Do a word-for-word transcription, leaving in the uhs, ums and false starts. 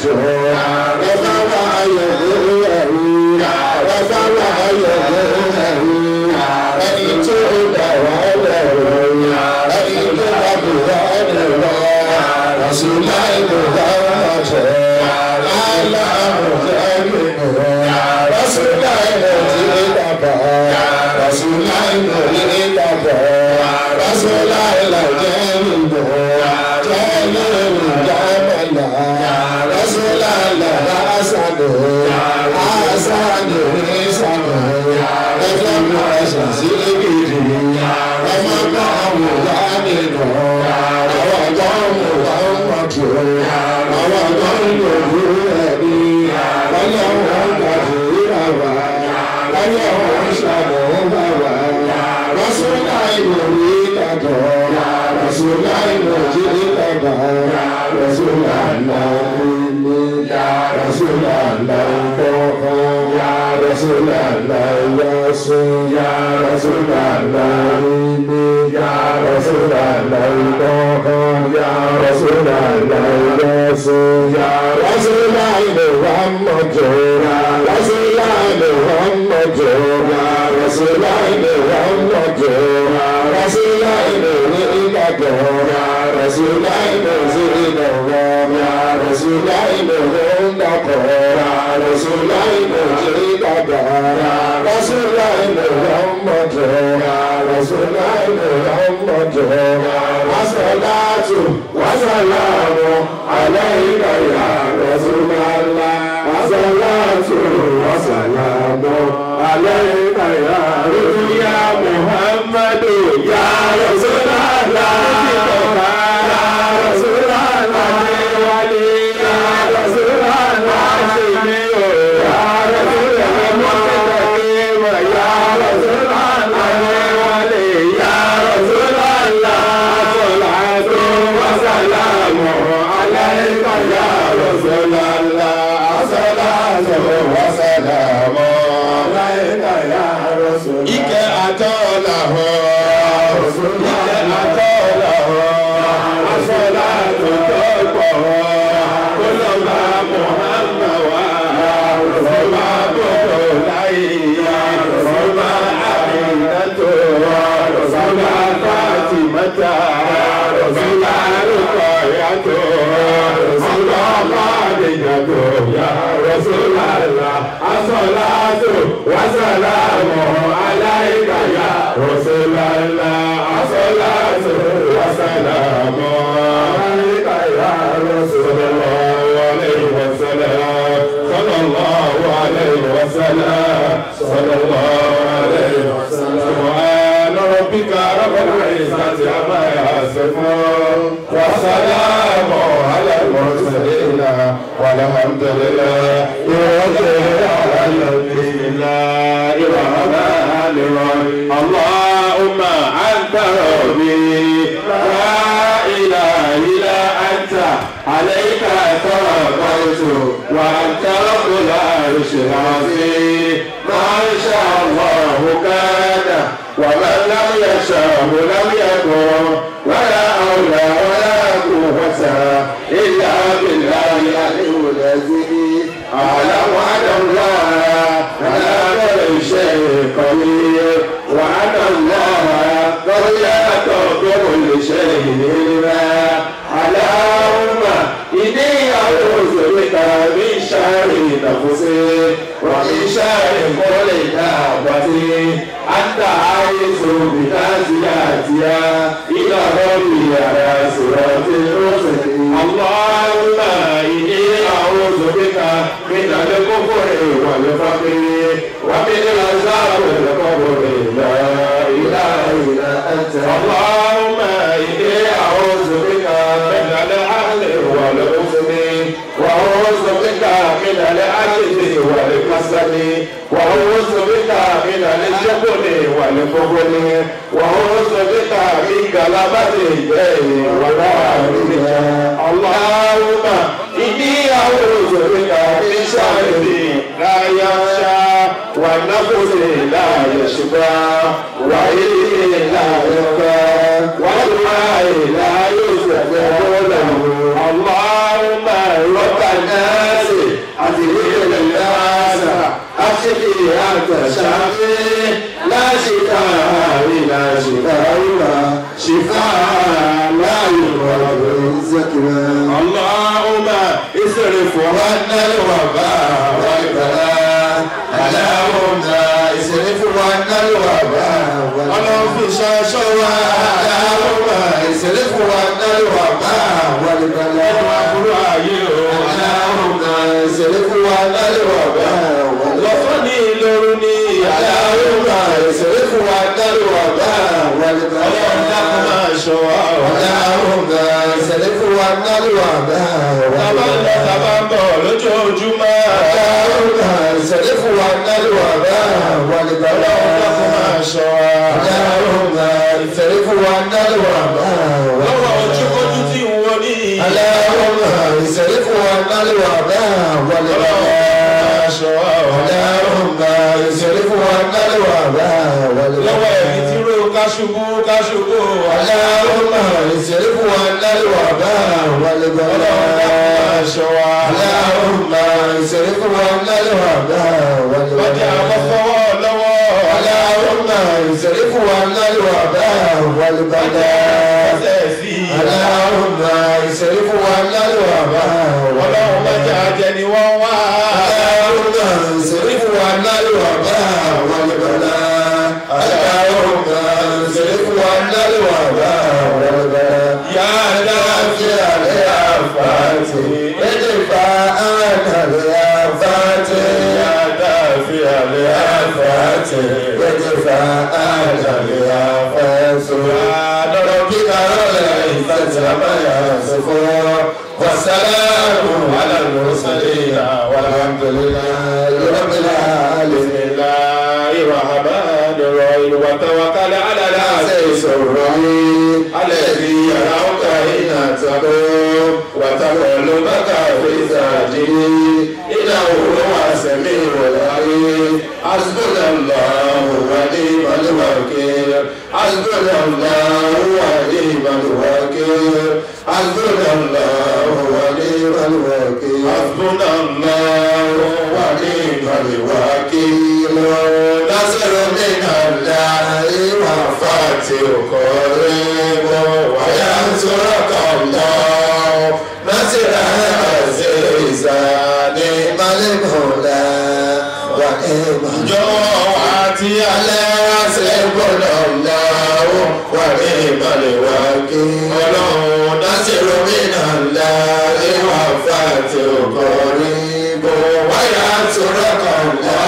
tó ẹ̀fọ́ wa yẹ̀wò ẹ̀rù ẹ̀fọ́ wa yẹ̀wò ẹ̀rù ẹni tó dà wá lẹ́rù ẹni tó bá bù wá lẹ́rù Rasulá ìlú dáhùn tó aláàmù jẹ́rìí Rasulá ìlú tí dàbà Rasulá ìlú tí dàbà Rasulá ìlú jẹ́rìí jẹ́rìí jábàlá Rasulá ìlú asàdù asàdù ìsàdù ẹgbẹ́ mi ẹ̀sìn sí gidi ọmọ náà wò wá nínú àwọn ọjọ́ wò wá mọ̀tò àwọn ọjọ́ ìlú ẹ̀rí wọ́n yẹ wọ́n gbàdúrà wá wọ́n yẹ wọ́n ṣàbọ̀ wá wá Rasulá ìlú rí dàgbà Rasulá ìlú jí dàgbà Rasulá ìlú Rasulá ìlú ya Rasulá ìlú yasu ya Rasulá ìlú ya Rasulá ìlú ya Rasulá ìlú yasu ya Rasulá ìlú Muhammadu ya Rasulá ìlú Muhammadu ya Rasulá ìlú Muhammadu ya Rasulá ìlú ìgbàgbọ́ ya Rasulá ìlú ìgbàgbọ́ ya Rasulá ìlú ìgbàgbọ́ ya Rasulá ìlú ìgbàgbọ́ ya Rasulá ìlú Muhammadu ya Rasulá ìlú Muhammadu ya As-salatu was-salamu alayka ya Rasulallah As-salatu was-salamu alayka ya Rasul ya Muhammadu ya Rasulallah ya Rasulallah wali ya Rasulallah simiyo ya Rasulallah ya Rasulallah wali ya Rasulallah as-salatu was-salamu alayka ya Rasulallah as-salatu was-salamu alayka ya Rasulallah ike atọ́lá hó ike atọ́lá hó as-salatu tó pọ̀ hó kólọ́mà Muhammad wa rọ̀bà bọ̀dọ̀ láyé rọ̀bà àmìnàtò rọ̀bà Fatimata rọ̀bà Ruqayyatu rọ̀bà Khadijatu ya Rasulallah as-salatu was-salamu alayka ya Rasulallah as-salatu was-salamu alayka ya Rasulallah alayhi wa sallam sallallahu alayhi wa sallam sallallahu alayhi wa sallam subhana rabbika rabbil izzati amma yasifun wa salamun ala al-mursalin walhamdulillahi rabbil alamin la ilaha illa Allahumma anta rabbi la ilaha illa anta alayka tawakkaltu wa anta rabbul arshil azim ma sha Allah kana wa man lam yasha lam yakun wa la hawla wa la quwwata illa billahi al-aliyyil azim a'lamu anna Allah ala kulli shay'in qadir wa anna Allah qad yaqdiru kulli shay'in ilma Allahumma inni a'udhu bika min sharri nafsi wa min sharri kulli dabbatin anta a'udhu bika ziyatiya ila rabbi ala siratil mustaqim Allahumma inni a'udhu bika min al-kufri wal faqri wa min al-'adhabi al-qabri la ilaha illa anta Allahumma inni a'udhu bika min al-'ahli wal huzni wa a'udhu bika min al-'ajzi wal kasali wa a'udhu bika min al-jabni wal bukhli wa a'udhu bika min galabati al-jahli wal 'ajzi Allahumma inni a'udhu bika min sharri la yakhsha wa nafsi la yashqa wa ilmi la yakhfa wa du'a la yustajab lahu Allahumma rabbana عنا الوباء والبلاء اللهم اصرف عنا الوباء والبلاء في شاشوا اللهم اصرف عنا الوباء والبلاء اللهم اصرف عنا الوباء وفني لرني اللهم اصرف عنا الوباء والبلاء اللهم اصرف عنا الوباء lójoojúmọ́. Allahumma sarifu anna al-wabaa wal-balaa. Allahumma sarifu anna al-wabaa wal-balaa. lọ́wọ́ ojúkójú tí ń wọ ní. Allahumma sarifu anna al-wabaa wal-balaa. Allahumma sarifu anna al-wabaa wal-balaa. lọ́wọ́ ẹ̀mí tí ro káṣubú káṣubú. Allahumma sarifu anna al-wabaa wal-balaa. اللهم اصرف عنا الوباء والبلاء اللهم اصرف عنا الوباء والبلاء اللهم اصرف عنا الوباء اللهم اجعلني اللهم اصرف عنا الوباء والبلاء اللهم اصرف عنا الوباء والبلاء يا دافع الآفات ادفع عنا الآفات يا دافع الآفات ادفع عنا الآفات سبحان ربك رب العزة عما يصفون والسلام على المرسلين والحمد لله رب العالمين. بسم الله الرحمن الرحيم وتوكل على العزيز الرحيم الذي يراك حين تقوم وتقلبك في ساجدين إنه هو السميع العليم. حسبنا الله ونعم الوكيل حسبنا الله ونعم الوكيل حسبنا الله ونعم الوكيل حسبنا الله ونعم الوكيل. نصر من الله وفتح قريب وينصرك الله نصرا عزيزا نعم المولى ونعم الجوعة على حسبنا الله ونعم الوكيل. نصر من الله وفتح قريب وينصرك الله